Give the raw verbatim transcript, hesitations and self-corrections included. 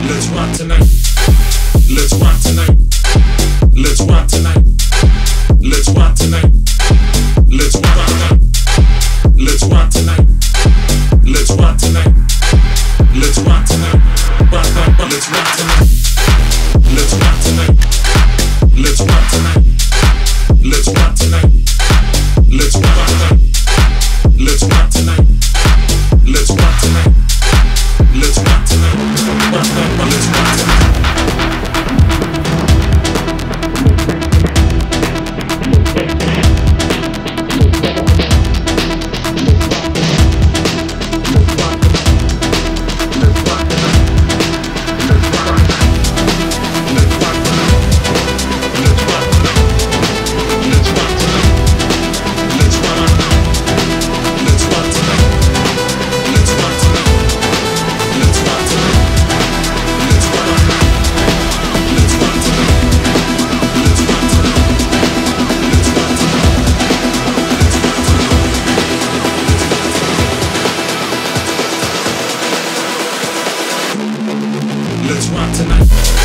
Let's rock tonight. Let's rock tonight. Let's rock tonight. Let's rock tonight. Let's rock tonight. Let's rock tonight. Let's rock tonight. Let's rock tonight. Rock, rock, rock. Let's rock tonight. Let's rock tonight. Let's rock tonight. Let's rock tonight. Let's rock tonight. Let's rock tonight. Let's rock tonight. Let's rock tonight. Rock, rock, rock. Let's rock tonight. Let's rock tonight.